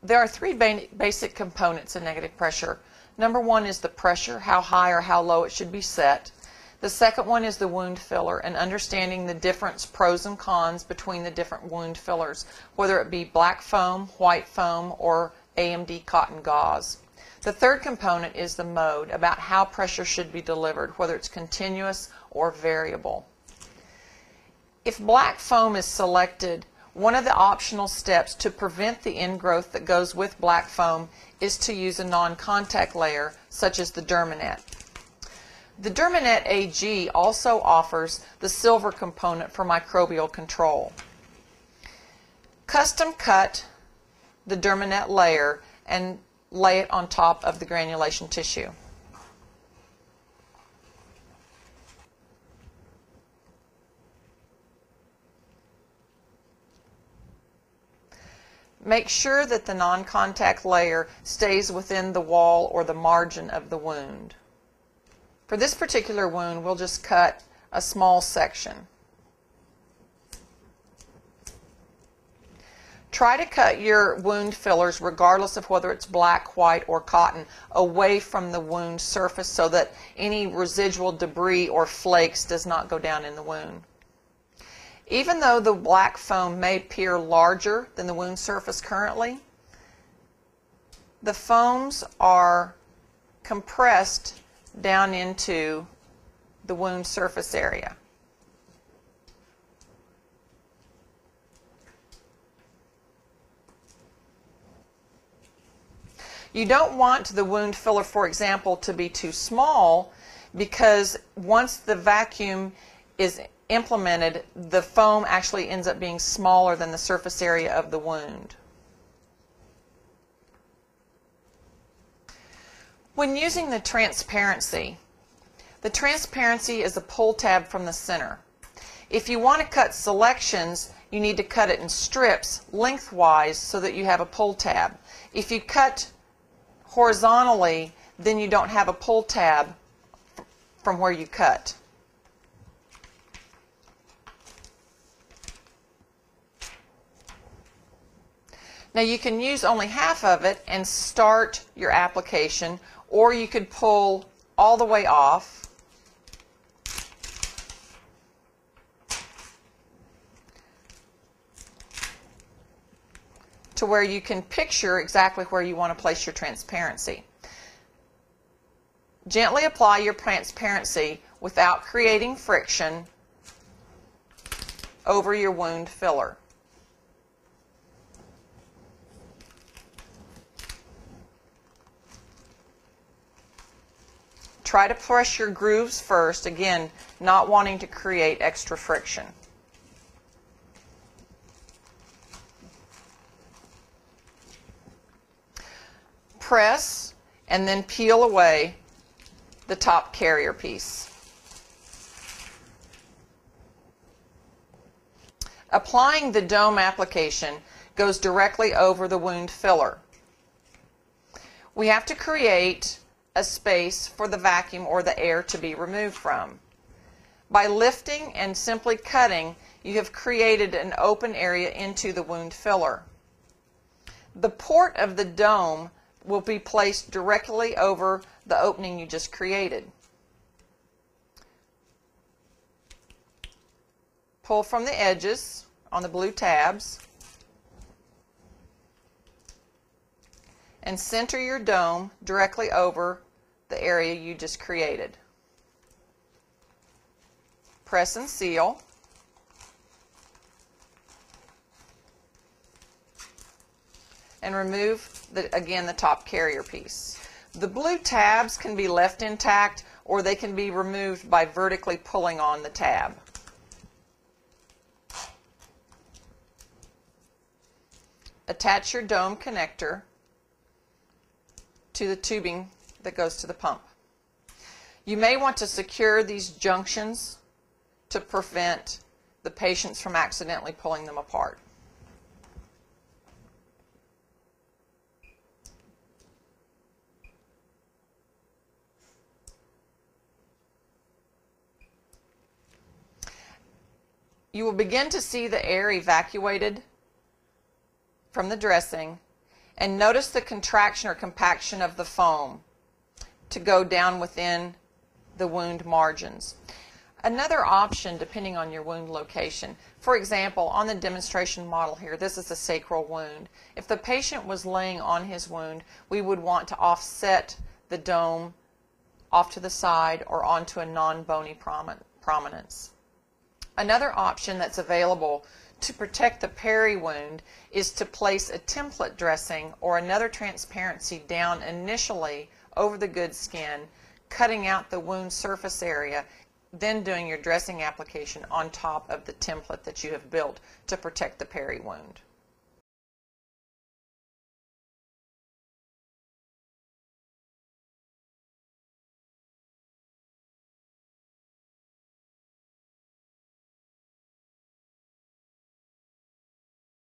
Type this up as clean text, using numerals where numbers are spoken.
There are three basic components in negative pressure. Number one is the pressure, how high or how low it should be set. The second one is the wound filler and understanding the difference, pros and cons between the different wound fillers, whether it be black foam, white foam, or AMD cotton gauze. The third component is the mode, about how pressure should be delivered, whether it's continuous or variable. If black foam is selected, one of the optional steps to prevent the ingrowth that goes with black foam is to use a non-contact layer such as the Dermanet. The Dermanet AG also offers the silver component for microbial control. Custom cut the Dermanet layer and lay it on top of the granulation tissue. Make sure that the non-contact layer stays within the wall or the margin of the wound. For this particular wound, we'll just cut a small section. Try to cut your wound fillers, regardless of whether it's black, white, or cotton, away from the wound surface so that any residual debris or flakes does not go down in the wound. Even though the black foam may appear larger than the wound surface currently, the foams are compressed down into the wound surface area. You don't want the wound filler, for example, to be too small, because once the vacuum is implemented, the foam actually ends up being smaller than the surface area of the wound. When using the transparency is a pull tab from the center. If you want to cut selections, you need to cut it in strips lengthwise so that you have a pull tab. If you cut horizontally, then you don't have a pull tab from where you cut. Now you can use only half of it and start your application, or you could pull all the way off to where you can picture exactly where you want to place your transparency. Gently apply your transparency without creating friction over your wound filler. Try to press your grooves first, again, not wanting to create extra friction. Press and then peel away the top carrier piece. Applying the dome application goes directly over the wound filler. We have to create a space for the vacuum or the air to be removed from. By lifting and simply cutting, you have created an open area into the wound filler. The port of the dome will be placed directly over the opening you just created. Pull from the edges on the blue tabs and center your dome directly over the area you just created. Press and seal. And remove, again, the top carrier piece. The blue tabs can be left intact, or they can be removed by vertically pulling on the tab. Attach your dome connector to the tubing that goes to the pump. You may want to secure these junctions to prevent the patients from accidentally pulling them apart. You will begin to see the air evacuated from the dressing, And notice the contraction or compaction of the foam to go down within the wound margins. Another option, depending on your wound location, for example, on the demonstration model here, this is a sacral wound. If the patient was laying on his wound, we would want to offset the dome off to the side or onto a non-bony prominence. Another option that's available to protect the peri wound is to place a template dressing or another transparency down initially over the good skin, cutting out the wound surface area, then doing your dressing application on top of the template that you have built to protect the peri wound.